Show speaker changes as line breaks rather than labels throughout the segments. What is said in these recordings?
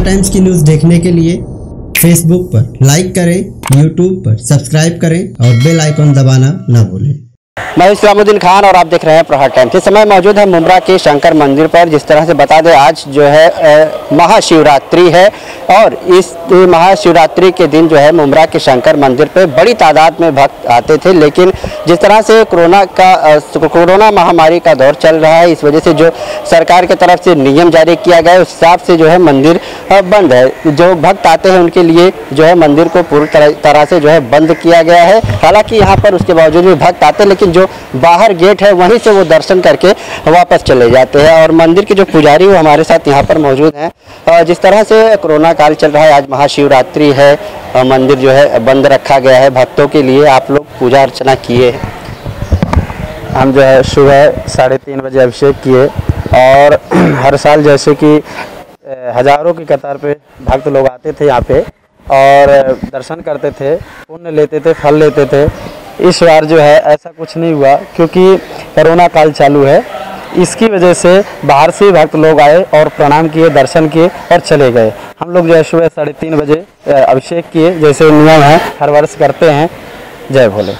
प्रहार टाइम्स की न्यूज़ देखने के लिए फेसबुक पर लाइक करें, यूट्यूब पर सब्सक्राइब करें और बेल आइकॉन दबाना ना भूलें।
मैं इस्लामुद्दीन खान और आप देख रहे हैं प्रहार टाइम्स। इस समय मौजूद है मुमरा के शंकर मंदिर पर। जिस तरह से बता दें, आज जो है महाशिवरात्रि है और इस महाशिवरात्रि के दिन जो है मुमरा के शंकर मंदिर पर बड़ी तादाद में भक्त आते थे, लेकिन जिस तरह से कोरोना महामारी का दौर चल रहा है, इस वजह से जो सरकार की तरफ से नियम जारी किया गया है उस हिसाब से जो है मंदिर बंद है। जो भक्त आते हैं उनके लिए जो है मंदिर को पूरी तरह से जो है बंद किया गया है। हालांकि यहाँ पर उसके बावजूद भी भक्त आते हैं, लेकिन जो बाहर गेट है वहीं से वो दर्शन करके वापस चले जाते हैं। और मंदिर के जो पुजारी वो हमारे साथ यहाँ पर मौजूद हैं। जिस तरह से कोरोना काल चल रहा है, आज महाशिवरात्रि है, मंदिर जो है बंद रखा गया है भक्तों के लिए। आप लोग पूजा अर्चना किए?
हम जो है सुबह 3:30 बजे अभिषेक किए और हर साल जैसे कि हज़ारों की कतार पे भक्त लोग आते थे यहाँ पे और दर्शन करते थे, पुण्य लेते थे, फल लेते थे। इस बार जो है ऐसा कुछ नहीं हुआ क्योंकि कोरोना काल चालू है। इसकी वजह से बाहर से भक्त लोग आए और प्रणाम किए, दर्शन किए और चले गए। हम लोग जो है सुबह 3:30 बजे अभिषेक किए, जैसे नियम है हर वर्ष करते हैं। जय भोले।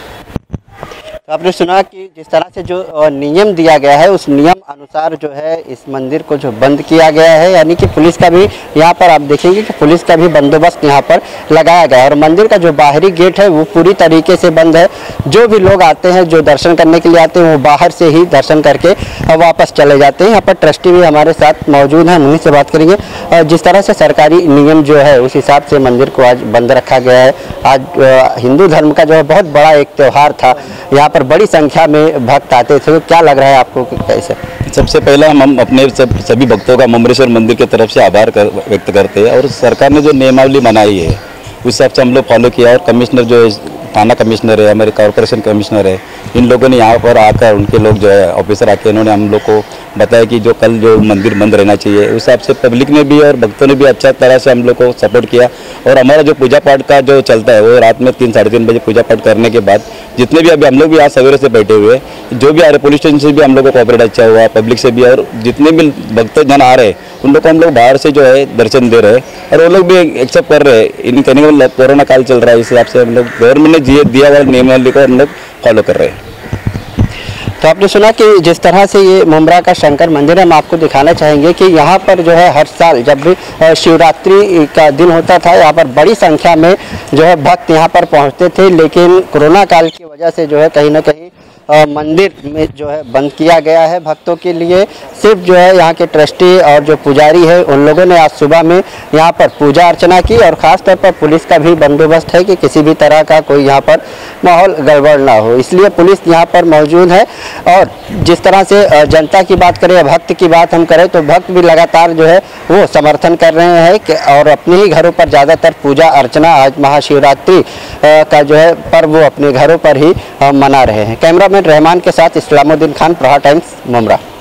तो आपने सुना कि जिस तरह से जो नियम दिया गया है उस नियम अनुसार जो है इस मंदिर को जो बंद किया गया है, यानी कि पुलिस का भी यहाँ पर आप देखेंगे कि पुलिस का भी बंदोबस्त यहाँ पर लगाया गया है। और मंदिर का जो बाहरी गेट है वो पूरी तरीके से बंद है। जो भी लोग आते हैं, जो दर्शन करने के लिए आते हैं, वो बाहर से ही दर्शन करके वापस चले जाते हैं। यहाँ पर ट्रस्टी भी हमारे साथ मौजूद हैं, उन्हीं से बात करेंगे। जिस तरह से सरकारी नियम जो है उस हिसाब से मंदिर को आज बंद रखा गया है। आज हिंदू धर्म का जो है बहुत बड़ा एक त्यौहार था, यहाँ पर बड़ी संख्या में भक्त आते थे। क्या लग रहा है आपको कि कैसे?
सबसे पहला हम अपने सभी भक्तों का मुमरेश्वर मंदिर की तरफ से आभार व्यक्त करते हैं। और सरकार ने जो नियमावली बनाई है उस हिसाब से हम लोग फॉलो किया। और कमिश्नर जो थाना कमिश्नर है, हमारे कॉर्पोरेशन कमिश्नर है, इन लोगों ने यहाँ पर आकर उनके लोग जो है ऑफिसर आके इन्होंने हम लोग को बताया कि जो कल जो मंदिर बंद रहना चाहिए। उस हिसाब से पब्लिक ने भी और भक्तों ने भी अच्छा तरह से हम लोग को सपोर्ट किया। और हमारा जो पूजा पाठ का जो चलता है वो रात में 3 साढ़े 3 बजे पूजा पाठ करने के बाद जितने भी अभी हम लोग भी आज सवेरे से बैठे हुए, जो भी आ रहे पुलिस स्टेशन से भी हम लोग को कोऑपरेट अच्छा हुआ, पब्लिक से भी, और जितने भी भक्तजन आ रहे हैं उन लोग को हम लोग बाहर से जो है दर्शन दे रहे हैं और वो लोग भी एक्सेप्ट कर रहे हैं। इन कहने का कोरोना काल चल रहा है, इस हिसाब से हम लोग गवर्नमेंट ने दिया हुआ नियमावली को हम लोग फॉलो कर रहे हैं।
तो आपने सुना कि जिस तरह से ये मुमरा का शंकर मंदिर है, हम आपको दिखाना चाहेंगे कि यहाँ पर जो है हर साल जब भी शिवरात्रि का दिन होता था, यहाँ पर बड़ी संख्या में जो है भक्त यहाँ पर पहुँचते थे। लेकिन कोरोना काल की वजह से जो है कहीं ना कहीं मंदिर में जो है बंद किया गया है भक्तों के लिए। सिर्फ जो है यहाँ के ट्रस्टी और जो पुजारी है उन लोगों ने आज सुबह में यहाँ पर पूजा अर्चना की। और ख़ास तौर पर पुलिस का भी बंदोबस्त है कि किसी भी तरह का कोई यहाँ पर माहौल गड़बड़ ना हो, इसलिए पुलिस यहाँ पर मौजूद है। और जिस तरह से जनता की बात करें, भक्त की बात हम करें, तो भक्त भी लगातार जो है वो समर्थन कर रहे हैं कि और अपने ही घरों पर ज़्यादातर पूजा अर्चना आज महाशिवरात्रि का जो है पर्व वो अपने घरों पर ही मना रहे हैं। कैमरामैन रहमान के साथ इस्लामुद्दीन खान, प्रहार टाइम्स, मुमरा।